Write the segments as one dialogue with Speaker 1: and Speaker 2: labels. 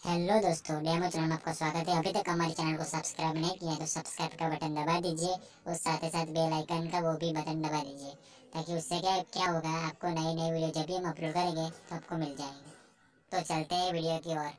Speaker 1: Hello दोस्तों, demo channel में आपका स्वागत है। अभी तक हमारे चैनल को सब्सक्राइब नहीं किया है तो सब्सक्राइब का बटन दबा दीजिए और साथ ही साथ बेल आइकन का वो भी बटन दबा दीजिए, ताकि उससे क्या होगा, आपको नई नई वीडियो जब भी हम अपलोड करेंगे तो आपको मिल जाएंगे। तो चलते हैं वीडियो की ओर।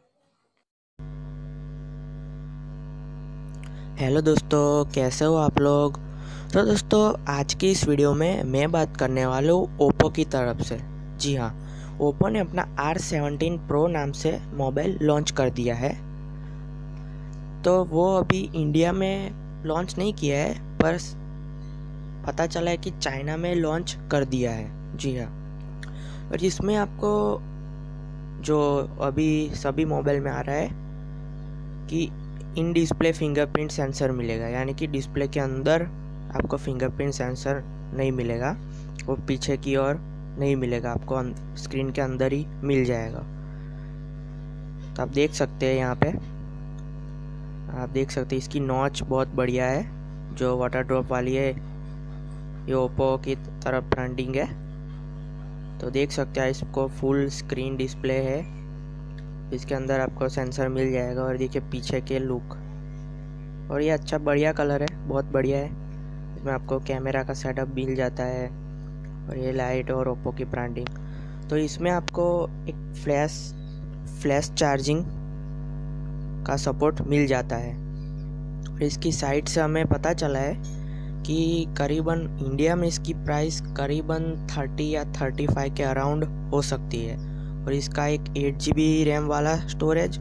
Speaker 2: हेलो दोस्तों, कैसे हो आप लोग। तो दोस्तों, आज की इस वीडियो में मैं बात करने वाला हूँ ओप्पो की तरफ से। जी हाँ, ओप्पो ने अपना R17 प्रो नाम से मोबाइल लॉन्च कर दिया है। तो वो अभी इंडिया में लॉन्च नहीं किया है, पर पता चला है कि चाइना में लॉन्च कर दिया है। जी हाँ, और इसमें आपको जो अभी सभी मोबाइल में आ रहा है कि इन डिस्प्ले फिंगरप्रिंट सेंसर मिलेगा, यानी कि डिस्प्ले के अंदर आपको फिंगरप्रिंट सेंसर नहीं मिलेगा, वो पीछे की ओर नहीं मिलेगा, आपको स्क्रीन के अंदर ही मिल जाएगा। तो आप देख सकते हैं, यहाँ पे आप देख सकते हैं इसकी नॉच बहुत बढ़िया है, जो वाटर ड्रॉप वाली है। ये ओप्पो की तरफ ब्रांडिंग है। तो देख सकते हैं, इसको फुल स्क्रीन डिस्प्ले है, इसके अंदर आपको सेंसर मिल जाएगा। और देखिए पीछे के लुक, और ये अच्छा बढ़िया कलर है, बहुत बढ़िया है। इसमें आपको कैमरा का सेटअप मिल जाता है, और ये लाइट और ओप्पो की ब्रांडिंग। तो इसमें आपको एक फ्लैश चार्जिंग का सपोर्ट मिल जाता है। और इसकी साइट से हमें पता चला है कि करीबन इंडिया में इसकी प्राइस करीबन 30 या 35 के अराउंड हो सकती है। और इसका एक 8 GB रैम वाला स्टोरेज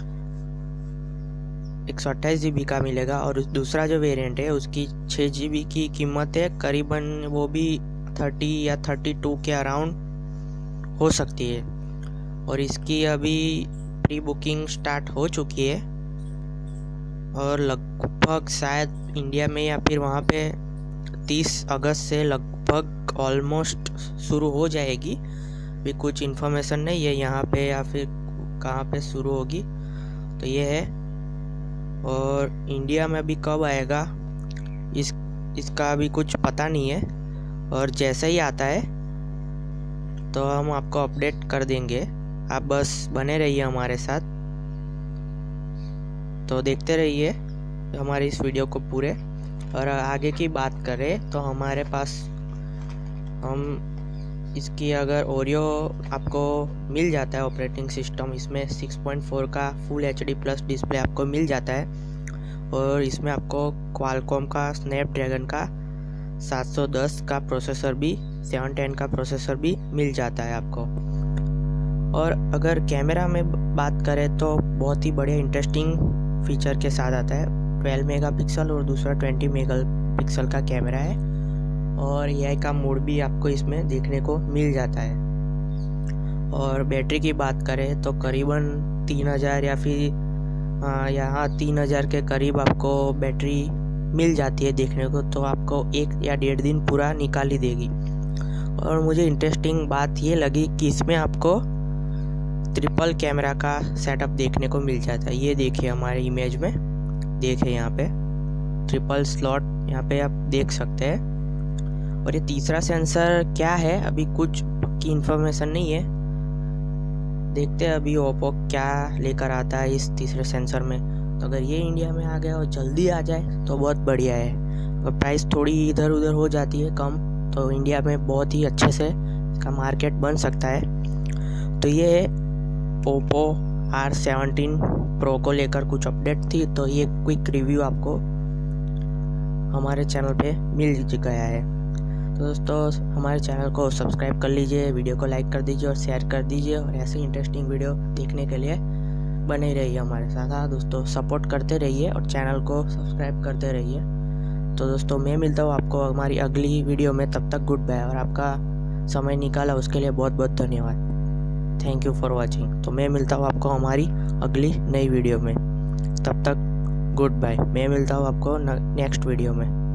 Speaker 2: 128 GB का मिलेगा। और दूसरा जो वेरिएंट है उसकी 6 GB की कीमत है, करीबन वो भी 30 या 32 के अराउंड हो सकती है। और इसकी अभी प्री बुकिंग स्टार्ट हो चुकी है, और लगभग शायद इंडिया में या फिर वहाँ पे 30 अगस्त से लगभग ऑलमोस्ट शुरू हो जाएगी। भी कुछ इन्फॉर्मेशन नहीं है यहाँ पे या फिर कहाँ पे शुरू होगी, तो ये है। और इंडिया में अभी कब आएगा इसका अभी कुछ पता नहीं है, और जैसे ही आता है तो हम आपको अपडेट कर देंगे। आप बस बने रहिए हमारे साथ, तो देखते रहिए हमारी इस वीडियो को पूरे। और आगे की बात करें तो हमारे पास हम इसकी अगर ओरियो आपको मिल जाता है ऑपरेटिंग सिस्टम, इसमें 6.4 का फुल HD प्लस डिस्प्ले आपको मिल जाता है। और इसमें आपको क्वालकॉम का स्नैपड्रैगन का 710 का प्रोसेसर भी 710 का प्रोसेसर भी मिल जाता है आपको। और अगर कैमरा में बात करें तो बहुत ही बढ़िया इंटरेस्टिंग फीचर के साथ आता है। 12 मेगापिक्सल और दूसरा 20 मेगापिक्सल का कैमरा है, और AI का मोड भी आपको इसमें देखने को मिल जाता है। और बैटरी की बात करें तो करीबन 3000 या फिर यहाँ 3000 के करीब आपको बैटरी मिल जाती है देखने को, तो आपको 1 या 1.5 दिन पूरा निकाल ही देगी। और मुझे इंटरेस्टिंग बात ये लगी कि इसमें आपको ट्रिपल कैमरा का सेटअप देखने को मिल जाता है। ये देखिए हमारे इमेज में, देखिए यहाँ पे ट्रिपल स्लॉट यहाँ पे आप देख सकते हैं। और ये तीसरा सेंसर क्या है, अभी कुछ पक्की इन्फॉर्मेशन नहीं है, देखते हैं अभी ओप्पो क्या लेकर आता है इस तीसरे सेंसर में। तो अगर ये इंडिया में आ गया और जल्दी आ जाए तो बहुत बढ़िया है। और प्राइस थोड़ी इधर उधर हो जाती है कम, तो इंडिया में बहुत ही अच्छे से इसका मार्केट बन सकता है। तो ये ओप्पो R17 प्रो को लेकर कुछ अपडेट थी, तो ये क्विक रिव्यू आपको हमारे चैनल पे मिल गया है। तो दोस्तों, हमारे चैनल को सब्सक्राइब कर लीजिए, वीडियो को लाइक कर दीजिए और शेयर कर दीजिए। और ऐसे इंटरेस्टिंग वीडियो देखने के लिए बने रहिए हमारे साथ। हाँ दोस्तों, सपोर्ट करते रहिए और चैनल को सब्सक्राइब करते रहिए। तो दोस्तों, मैं मिलता हूँ आपको हमारी अगली वीडियो में, तब तक गुड बाय। और आपका समय निकाला उसके लिए बहुत बहुत धन्यवाद। Thank you for watching. तो मैं मिलता हूँ आपको हमारी अगली नई वीडियो में, तब तक गुड बाय। मैं मिलता हूँ आपको नेक्स्ट वीडियो में।